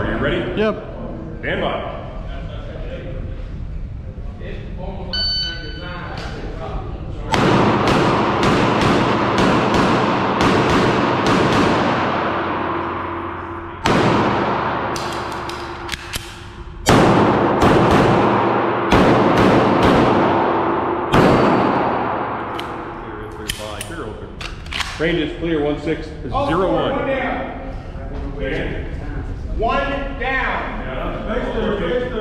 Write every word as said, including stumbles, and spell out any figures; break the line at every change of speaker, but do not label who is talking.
start. Are you ready?
Yep.
Stand by. Range is clear, one six zero one.
One down. One down.